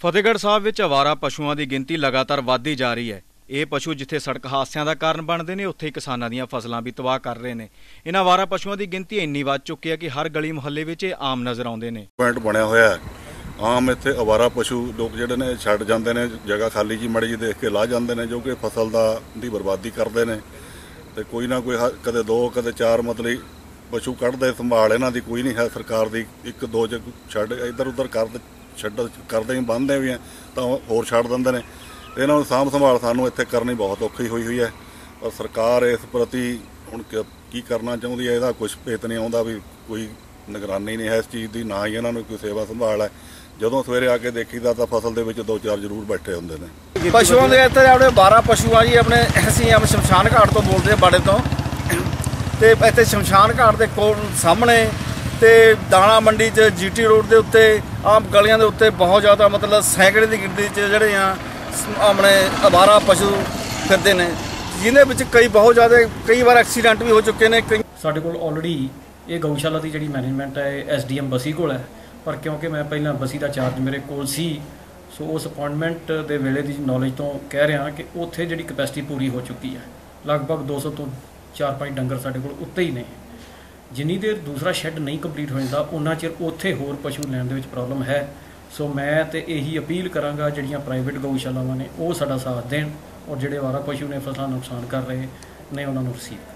ਫਤਿਹਗੜ੍ਹ ਸਾਹਿਬ ਵਿੱਚ ਅਵਾਰਾ ਪਸ਼ੂਆਂ ਦੀ ਗਿਣਤੀ ਲਗਾਤਾਰ ਵੱਧਦੀ ਜਾ ਰਹੀ ਹੈ। ਇਹ ਪਸ਼ੂ ਜਿੱਥੇ ਸੜਕ ਹਾਦਸਿਆਂ ਦਾ ਕਾਰਨ ਬਣਦੇ ਨੇ, ਉੱਥੇ ਕਿਸਾਨਾਂ ਦੀਆਂ ਫਸਲਾਂ ਵੀ ਤਬਾਹ ਕਰ ਰਹੇ ਨੇ। ਇਹਨਾਂ ਅਵਾਰਾ ਪਸ਼ੂਆਂ ਦੀ ਗਿਣਤੀ ਇੰਨੀ ਵੱਧ ਚੁੱਕੀ ਹੈ ਕਿ ਹਰ ਗਲੀ ਮੁਹੱਲੇ ਵਿੱਚ ਇਹ ਆਮ ਨਜ਼ਰ ਆਉਂਦੇ ਨੇ। ਪੁਆਇੰਟ ਬਣਿਆ ਹੋਇਆ ਹੈ। ਆਮ ਇੱਥੇ ਅਵਾਰਾ ਪਸ਼ੂ ਲੋਕ ਜਿਹੜੇ ਨੇ ਛੱਡ ਜਾਂਦੇ ਨੇ, ਜਗ੍ਹਾ ਖਾਲੀ ਜੀ ਮੜੀ ਜੀ ਦੇਖ ਕੇ ਲਾ ਜਾਂਦੇ ਨੇ, ਜੋ ਕਿ ਫਸਲ ਦੀ ਬਰਬਾਦੀ ਕਰਦੇ ਨੇ। ਤੇ ਕੋਈ ਨਾ ਕੋਈ ਕਦੇ 2 ਕਦੇ 4 ਮਤਲਬ ਪਸ਼ੂ ਕੱਢਦੇ, ਸੰਭਾਲ ਇਹਨਾਂ ਦੀ ਕੋਈ ਨਹੀਂ ਹੈ ਸਰਕਾਰ ਦੀ। 1-2 ਚ ਛੱਡ ਇੱਧਰ ਉੱਧਰ ਕਰਦੇ ਹੀ ਬੰਨ੍ਹਦੇ ਵੀ ਆ ਤਾਂ ਹੋਰ ਛੱਡ ਦਿੰਦੇ ਨੇ। ਇਹਨਾਂ ਨੂੰ ਸਾਂਭ ਸੰਭਾਲ ਸਾਨੂੰ ਇੱਥੇ ਕਰਨੀ ਬਹੁਤ ਔਖੀ ਹੋਈ ਹੈ। ਪਰ ਸਰਕਾਰ ਇਸ ਪ੍ਰਤੀ ਹੁਣ ਕੀ ਕਰਨਾ ਚਾਹੁੰਦੀ ਹੈ, ਇਹਦਾ ਕੁਛ ਭੇਤ ਨਹੀਂ ਆਉਂਦਾ ਵੀ ਕੋਈ ਨਿਗਰਾਨੀ ਨਹੀਂ ਹੈ ਇਸ ਚੀਜ਼ ਦੀ, ਨਾ ਹੀ ਇਹਨਾਂ ਨੂੰ ਕੋਈ ਸੇਵਾ ਸੰਭਾਲ ਹੈ। ਜਦੋਂ ਸਵੇਰੇ ਆ ਕੇ ਦੇਖੀਦਾ ਤਾਂ ਫਸਲ ਦੇ ਵਿੱਚ 2-4 ਜ਼ਰੂਰ ਬੈਠੇ ਹੁੰਦੇ ਨੇ। ਪਸ਼ੂਆਂ ਦੇ ਇੱਥੇ ਆਪਣੇ 12 ਪਸ਼ੂ ਆ ਜੀ। ਅਸੀਂ ਸ਼ਮਸ਼ਾਨ ਘਾਟ ਤੋਂ ਬੋਲਦੇ ਹਾਂ, ਬਾੜੇ ਤੋਂ। ਤੇ ਇੱਥੇ ਸ਼ਮਸ਼ਾਨ ਘਾਟ ਦੇ ਕੋਲ ਸਾਹਮਣੇ ਤੇ ਦਾਣਾ ਮੰਡੀ 'ਚ GT ਰੋਡ ਦੇ ਉੱਤੇ ਆਮ ਗਲੀਆਂ ਦੇ ਉੱਤੇ ਬਹੁਤ ਜ਼ਿਆਦਾ ਮਤਲਬ ਸੈਂਕੜੇ ਦੀ ਗਿਣਤੀ 'ਚ ਜਿਹੜੇ ਆ ਆਪਣੇ ਅਵਾਰਾ ਪਸ਼ੂ ਫਿਰਦੇ ਨੇ, ਜਿਹਦੇ ਵਿੱਚ ਕਈ ਵਾਰ ਐਕਸੀਡੈਂਟ ਵੀ ਹੋ ਚੁੱਕੇ ਨੇ। ਸਾਡੇ ਕੋਲ ਆਲਰੇਡੀ ਇਹ ਗਊਸ਼ਾਲਾ ਦੀ ਜਿਹੜੀ ਮੈਨੇਜਮੈਂਟ ਹੈ ਇਹ SDM ਬਸੀ ਕੋਲ ਹੈ, ਪਰ ਕਿਉਂਕਿ ਮੈਂ ਪਹਿਲਾਂ ਬਸੀ ਦਾ ਚਾਰਜ ਮੇਰੇ ਕੋਲ ਸੀ, ਸੋ ਉਸ ਅਪਾਇੰਟਮੈਂਟ ਦੇ ਵੇਲੇ ਦੀ ਨੌਲੇਜ ਤੋਂ ਕਹਿ ਰਿਹਾ ਕਿ ਉੱਥੇ ਜਿਹੜੀ ਕਪੈਸਿਟੀ ਪੂਰੀ ਹੋ ਚੁੱਕੀ ਹੈ। ਲਗਭਗ 200 ਤੋਂ 4-5 ਡੰਗਰ ਸਾਡੇ ਕੋਲ ਉੱਤੇ ਹੀ ਨੇ। ਜਿੰਨੀ ਦੇਰ ਦੂਸਰਾ ਸ਼ੈੱਡ ਨਹੀਂ ਕੰਪਲੀਟ ਹੋ ਜਾਂਦਾ, ਉਹਨਾਂ ਚਿਰ ਉੱਥੇ ਹੋਰ ਪਸ਼ੂ ਲੈਣ ਦੇ ਵਿੱਚ ਪ੍ਰੋਬਲਮ ਹੈ। ਸੋ ਮੈਂ ਤੇ ਇਹੀ ਅਪੀਲ ਕਰਾਂਗਾ ਜਿਹੜੀਆਂ ਪ੍ਰਾਈਵੇਟ ਗਊਸ਼ਾਲਾਵਾਂ ਨੇ ਉਹ ਸਾਡਾ ਸਾਥ ਦੇਣ, ਔਰ ਜਿਹੜੇ ਅਵਾਰਾ ਪਸ਼ੂ ਨੇ ਫਸਲਾਂ ਨੁਕਸਾਨ ਕਰ ਰਹੇ ਨੇ ਉਹਨਾਂ ਨੂੰ ਰਸੀਦ